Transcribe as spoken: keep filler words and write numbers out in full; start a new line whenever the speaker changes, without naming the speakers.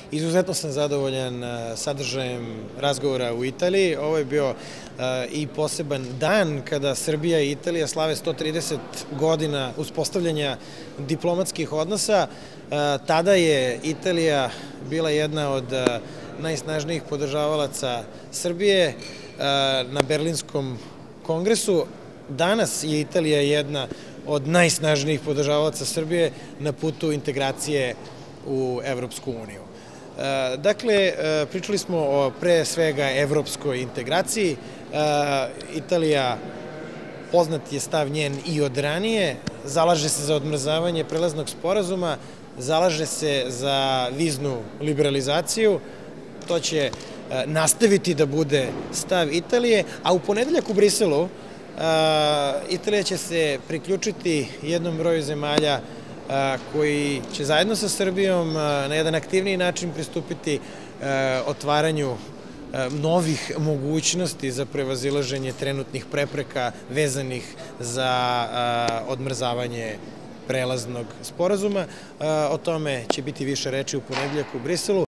Izuzetno sam zadovoljan sadržajem razgovora u Italiji. Ovo je bio i poseban dan kada Srbija i Italija slave sto trideset godina uspostavljanja diplomatskih odnosa. Tada je Italija bila jedna od najsnažnijih podržavalaca Srbije na Berlinskom kongresu. Danas je Italija jedna od najsnažnijih podržavalaca Srbije na putu integracije u Evropsku uniju. Dakle, pričali smo o pre svega evropskoj integraciji. Italija, poznat je stav njen i od ranije, zalaže se za odmrzavanje prelaznog sporazuma, zalaže se za viznu liberalizaciju. To će nastaviti da bude stav Italije, a u ponedeljak u Briselu Italija će se priključiti jednom broju zemalja koji će zajedno sa Srbijom na jedan aktivniji način pristupiti otvaranju novih mogućnosti za prevazilaženje trenutnih prepreka vezanih za odmrzavanje prelaznog sporazuma. O tome će biti više reči u ponedeljak u Briselu.